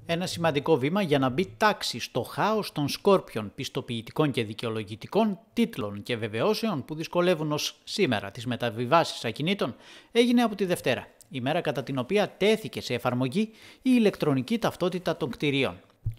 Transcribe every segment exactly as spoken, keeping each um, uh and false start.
Ένα σημαντικό βήμα για να μπει τάξη στο χάος των σκόρπιων πιστοποιητικών και δικαιολογητικών τίτλων και βεβαιώσεων που δυσκολεύουν ως σήμερα τις μεταβιβάσεις ακινήτων έγινε από τη Δευτέρα, η μέρα κατά την οποία τέθηκε σε εφαρμογή η ηλεκτρονική ταυτότητα των κτηρίων.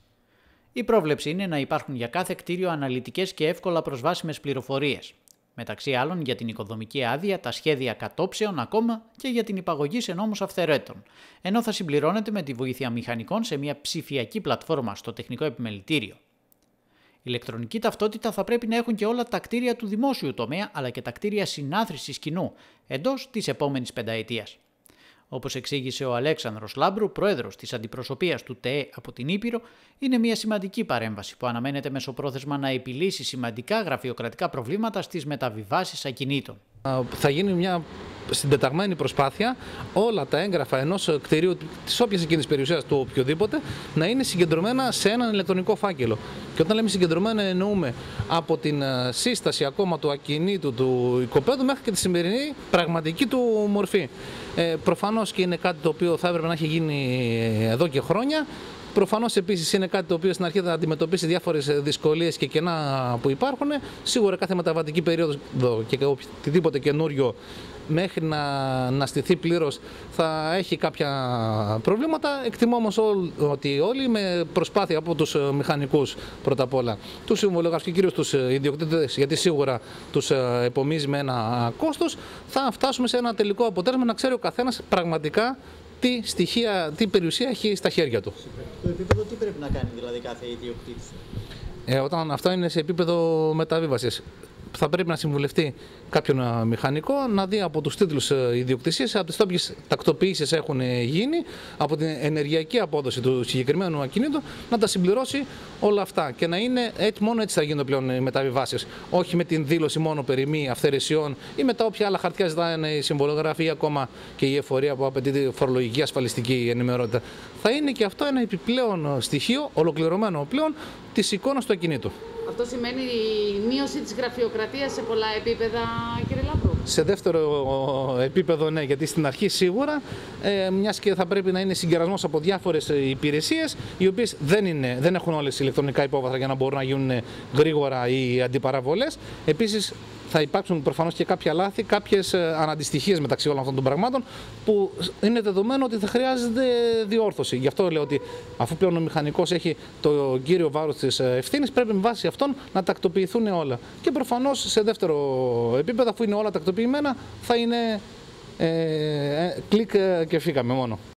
Η πρόβλεψη είναι να υπάρχουν για κάθε κτίριο αναλυτικές και εύκολα προσβάσιμες πληροφορίες. Μεταξύ άλλων για την οικοδομική άδεια, τα σχέδια κατόψεων ακόμα και για την υπαγωγή σε νόμους αυθαιρέτων, ενώ θα συμπληρώνεται με τη βοήθεια μηχανικών σε μια ψηφιακή πλατφόρμα στο τεχνικό επιμελητήριο. Ηλεκτρονική ταυτότητα θα πρέπει να έχουν και όλα τα κτίρια του δημόσιου τομέα αλλά και τα κτίρια συνάθρησης κοινού εντός της επόμενης πενταετίας. Όπως εξήγησε ο Αλέξανδρος Λάμπρου, πρόεδρος της αντιπροσωπείας του ΤΕΕ από την Ήπειρο, είναι μια σημαντική παρέμβαση που αναμένεται μεσοπρόθεσμα να επιλύσει σημαντικά γραφειοκρατικά προβλήματα στις μεταβιβάσεις ακινήτων. Θα γίνει μια συντεταγμένη προσπάθεια όλα τα έγγραφα ενός κτηρίου της όποιας εκείνης περιουσίας του οποιοδήποτε να είναι συγκεντρωμένα σε έναν ηλεκτρονικό φάκελο. Και όταν λέμε συγκεντρωμένα εννοούμε από την σύσταση ακόμα του ακινήτου του οικοπαίδου μέχρι και τη σημερινή πραγματική του μορφή. Ε, προφανώς και είναι κάτι το οποίο θα έπρεπε να έχει γίνει εδώ και χρόνια. Προφανώς επίσης είναι κάτι το οποίο στην αρχή θα αντιμετωπίσει διάφορες δυσκολίες και κενά που υπάρχουν. Σίγουρα κάθε μεταβατική περίοδο και οτιδήποτε καινούριο μέχρι να, να στηθεί πλήρως θα έχει κάποια προβλήματα. Εκτιμώ όμως ότι όλοι με προσπάθεια από τους μηχανικούς πρώτα απ' όλα, τους συμβολογούς και κυρίως τους ιδιοκτήτες, γιατί σίγουρα τους επομίζει με ένα κόστος, θα φτάσουμε σε ένα τελικό αποτέλεσμα να ξέρει ο καθένας πραγματικά τι στοιχεία, τι περιουσία έχει στα χέρια του. Το επίπεδο τι πρέπει να κάνει δηλαδή κάθε ιδιοκτήτης? Ε, όταν αυτό είναι σε επίπεδο μεταβίβασης, θα πρέπει να συμβουλευτεί κάποιον μηχανικό, να δει από τους τίτλους ιδιοκτησίας, από τις όποιες τακτοποιήσεις έχουν γίνει, από την ενεργειακή απόδοση του συγκεκριμένου ακινήτου, να τα συμπληρώσει όλα αυτά και να είναι έτσι, μόνο έτσι θα γίνονται πλέον οι μεταβιβάσεις. Όχι με την δήλωση μόνο περί μη αυθαιρεσιών ή με τα όποια άλλα χαρτιά ζητάνε η συμβολογραφία ή ακόμα και η εφορία που απαιτεί τη φορολογική ασφαλιστική ενημερότητα. Θα είναι και αυτό ένα επιπλέον στοιχείο, ολοκληρωμένο πλέον, της εικόνας του ακινήτου. Αυτό σημαίνει η μείωση της γραφειοκρατίας σε πολλά επίπεδα, κύριε Λάμπρου? Σε δεύτερο επίπεδο, ναι, γιατί στην αρχή σίγουρα, ε, μιας και θα πρέπει να είναι συγκερασμός από διάφορες υπηρεσίες, οι οποίες δεν, είναι, δεν έχουν όλες ηλεκτρονικά υπόβαθρα για να μπορούν να γίνουν γρήγορα οι αντιπαραβολές. Επίσης, θα υπάρξουν προφανώς και κάποια λάθη, κάποιες αναντιστοιχίες μεταξύ όλων αυτών των πραγμάτων που είναι δεδομένο ότι θα χρειάζεται διόρθωση. Γι' αυτό λέω ότι αφού πλέον ο μηχανικός έχει το κύριο βάρος της ευθύνης, πρέπει με βάση αυτόν να τακτοποιηθούν όλα. Και προφανώς σε δεύτερο επίπεδο, αφού είναι όλα τακτοποιημένα, θα είναι ε, ε, κλικ και φύγαμε μόνο.